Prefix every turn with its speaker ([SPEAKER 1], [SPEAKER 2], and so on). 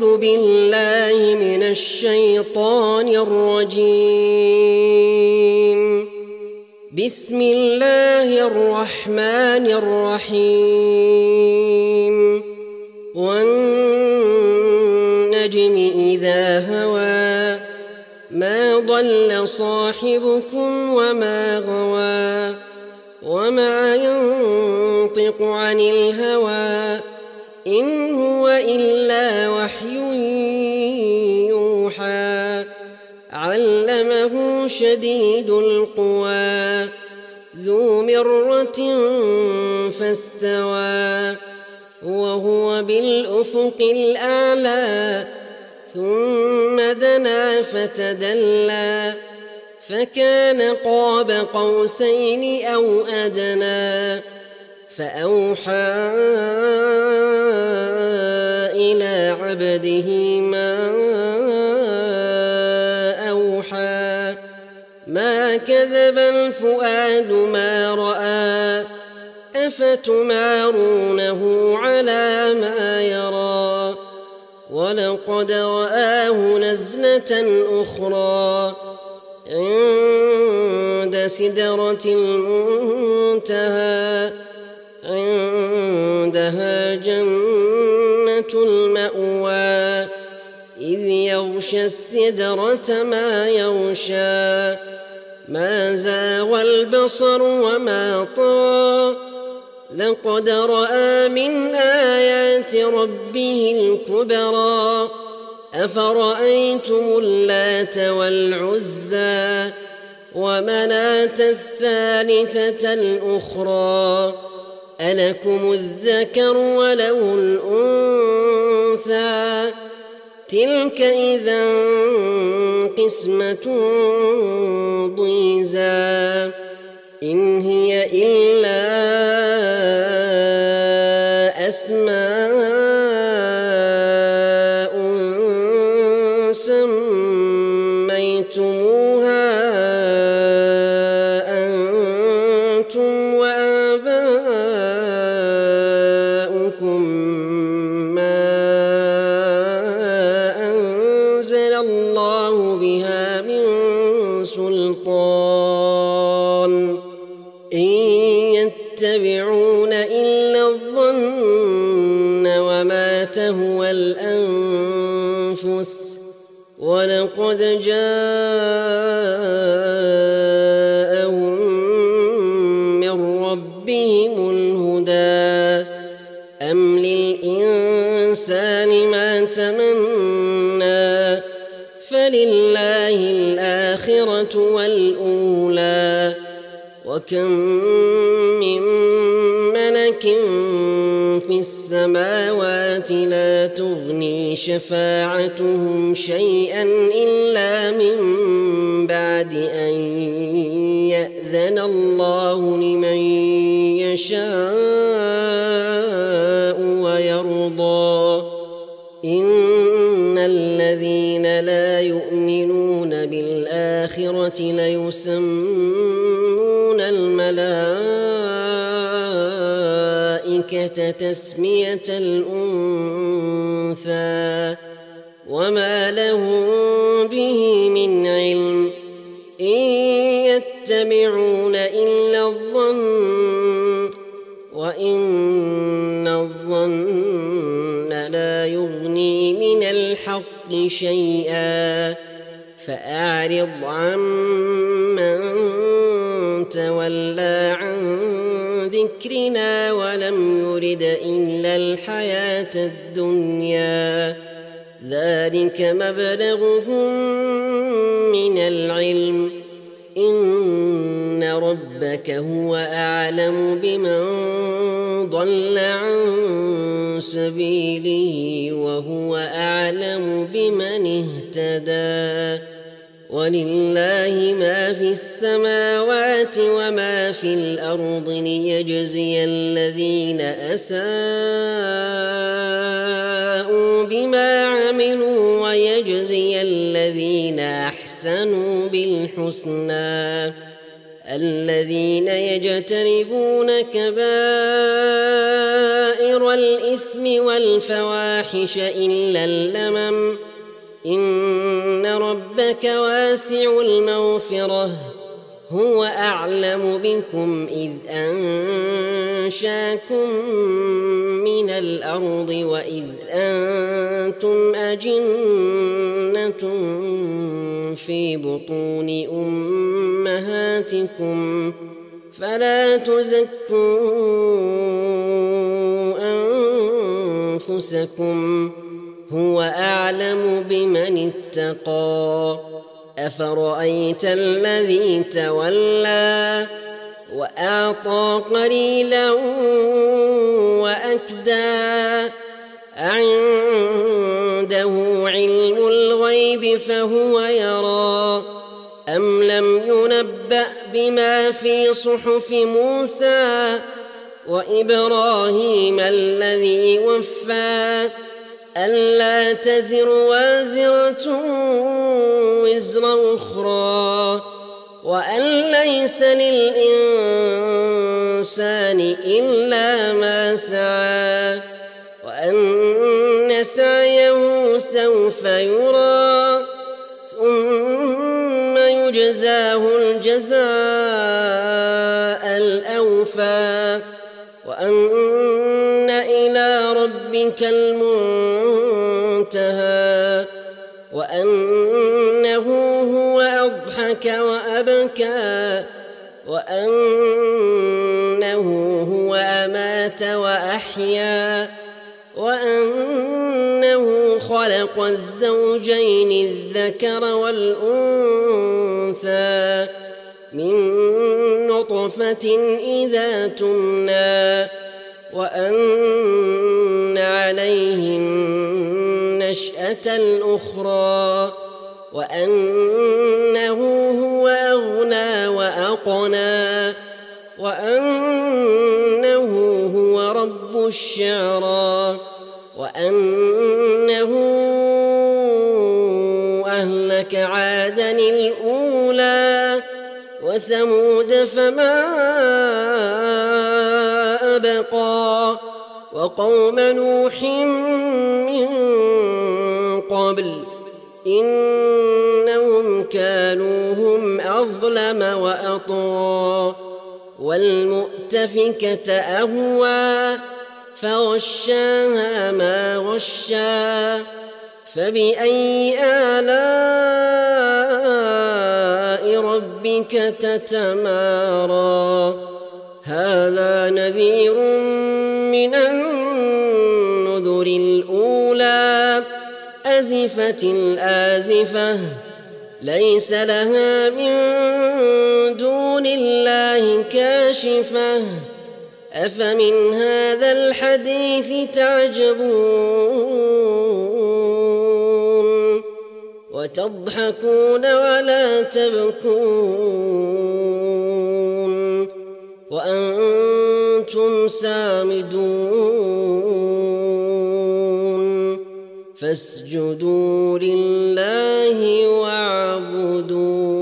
[SPEAKER 1] بالله من الشيطان الرجيم. بسم الله الرحمن الرحيم. والنجم إذا هوى ما ضل صاحبكم وما غوى وما ينطق عن الهوى إن هو إلا وحي يوحى. علمه شديد القوى ذو مرة فاستوى وهو بالأفق الأعلى ثم دنا فتدلى فكان قاب قوسين أو أدنى فأوحى إلى عبده ما أوحى. ما كذب الفؤاد ما رأى أفتمارونه على ما يرى. ولقد رآه نزلة أخرى عند سدرة المنتهى عندها جنة المأوى إذ يغشى السدرة ما يغشى. ما زاغ البصر وما طغى لقد رأى من آيات ربه الكبرى. أفرأيتم اللات والعزى ومناة الثالثة الأخرى ألكم الذكر وله الأنثى تلك إذا قسمة ضيزى. إن هي إلا أسماء سميتموها أنتم وآباؤكم ما أنزل الله بها من سلطان إن يتبعون إلا الظن وما تهوى الأنفس ولقد جاءهم من ربهم الهدى. أم للإنسان ما تمنى فلله الآخرة والأولى. وكم من ملك في السماوات لا تغني شفاعتهم شيئا إلا من بعد أن يأذن الله لمن يشاء ويرضى. إن الذين لا يؤمنون بالآخرة ليسمون الملائكة تسمية الأنثى وما لهم به من علم إن يتبعون إلا الظن وإن الظن لا يغني من الحق شيئا. فأعرض عمن تولى عن ذكرنا ولم يرد إلا الحياة الدنيا ذلك مبلغهم من العلم. إن ربك هو أعلم بمن ضل عن سبيله وهو أعلم بمن اهتدى. ولله ما في السماوات وما في الأرض ليجزي الذين أساءوا بما عملوا ويجزي الذين أحسنوا بالحسنى. الذين يجتنبون كبائر الإثم والفواحش إلا اللمم إن ربك واسع المغفرة هو أعلم بكم إذ أنشاكم من الأرض وإذ أنتم أجنة في بطون أمهاتكم فلا تزكوا أنفسكم هو أعلم بمن اتقى أفرأيت الذي تولى وأعطى قليلا وأكدى أعنده علم الغيب فهو يرى أم لم ينبأ بما في صحف موسى وإبراهيم الذي وفى ألا تزر وازرة وزر أخرى وأن ليس للإنسان إلا ما سعى وأن سعيه سوف يرى ثم يجزاه الجزاء الأوفى وأن إلى ربك المنتهى وأنه هو أضحك وأبكى وأنه هو أمات وأحيا وأنه خلق الزوجين الذكر والأنثى من نطفة إذا تمنى وأن عليه النشأة الأخرى وأنه هو أغنى وأقنى وأنه هو رب الشعرى وأنه أهلك عادا الأولى وثمود فما أبقى وقوم نوح من قبل إنهم كانوا هم أظلم وأطغى والمؤتفكة أهوى فغشاها ما غشا فبأي آلاء ربك تتمارى هذا نذير من النذر الأولى أزفت الآزفة ليس لها من دون الله كاشفة أفمن هذا الحديث تعجبون وتضحكون ولا تبكون وأنتم سامدون فاسجدوا لله واعبدوا